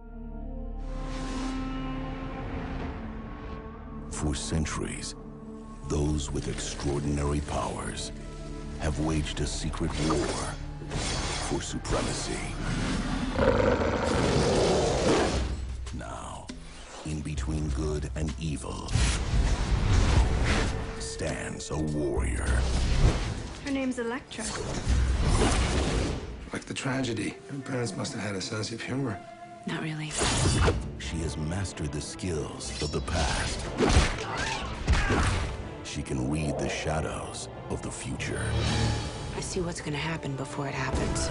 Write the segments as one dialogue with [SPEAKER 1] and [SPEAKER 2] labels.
[SPEAKER 1] For centuries, those with extraordinary powers have waged a secret war for supremacy. Now, in between good and evil, stands a warrior.
[SPEAKER 2] Her name's Elektra.
[SPEAKER 3] Like the tragedy. Your parents must have had a sense of humor.
[SPEAKER 2] Not really.
[SPEAKER 1] She has mastered the skills of the past. She can read the shadows of the future.
[SPEAKER 2] I see what's gonna happen before it happens.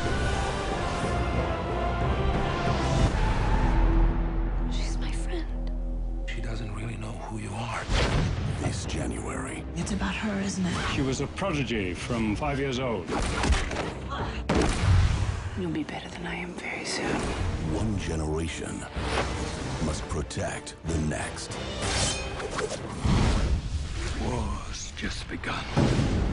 [SPEAKER 2] She's my friend.
[SPEAKER 3] She doesn't really know who you are.
[SPEAKER 1] This January,
[SPEAKER 2] It's about her, isn't it?
[SPEAKER 4] She was a prodigy from 5 years old.
[SPEAKER 2] You'll be better than I am very soon.
[SPEAKER 1] one generation must protect the next.
[SPEAKER 3] War's just begun.